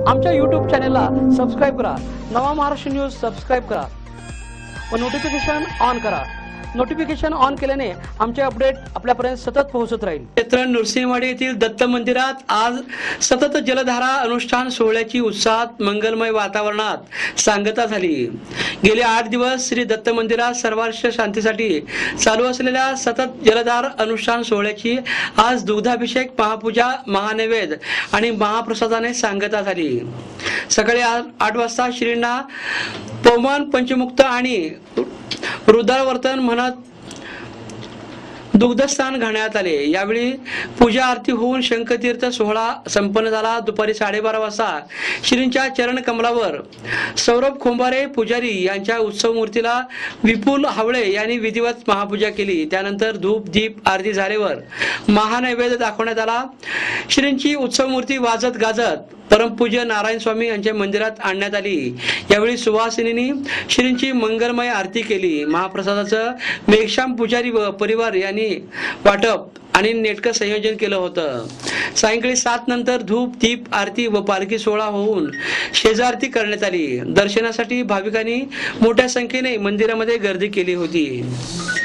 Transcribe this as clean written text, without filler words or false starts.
आमच्या YouTube चॅनलला subscribe करा. नवा महाराष्ट्र न्यूज सबस्क्राईब करा व नोटिफिकेशन ऑन करा. नोटिफिकेशन ऑन केल्याने आमचे अपडेट आपल्यापर्यंत सतत पोहोचत राहील. क्षेत्र नृसिंहवाडी येथील दत्त मंदिरात आज सतत जलधारा अनुष्ठान सोहळ्याची उत्साहात मंगलमय वातावरणात सांगता झाली. गेले 8 दिवस श्री दत्त मंदिरात सर्वार्थ शांतीसाठी चालू असलेल्या सतत जलधार अनुष्ठान सोहळ्याची आज दुग्धाभिषेक, महापूजा, महानैवेद्य आणि महाप्रसादाने सांगता झाली. सकाळी 8 वाजता श्रींना पवमान, पंचमुक्त आणि रुद्रावर्तन म्हणत दुग्धस्थान घालण्यात आले. यावेळी पूजा आरती होऊन शंखतीर्थ सोहळा संपन्न झाला. दुपारी 12:30 वाजता श्रींच्या चरण कमलावर सौरभ खोंबारे पुजारी यांच्या उत्सव मूर्तीला विपुल हावळे यांनी विधिवत महापूजा केली. त्यानंतर धूप दीप आरती झाल्यावर महानैवेद्य दाखवण्यात आला. श्रींची उत्सव मूर्ती वाजत गाजत परमपूज्य नारायण स्वामी यांच्या मंदिरात आणण्यात आली. यावेळी सुवासिनींनी श्रींची मंगलमय आरती केली. महाप्रसादाचं मेघश्याम पुजारी व परिवार यांनी वाटप आणि नेटकं संयोजन केलं होतं. सायंकाळी 7 नंतर धूप दीप आरती व पालखी सोहळा होऊन शेजारती करण्यात आली. दर्शनासाठी भाविकांनी मोठ्या संख्येने मंदिरामध्ये गर्दी केली होती.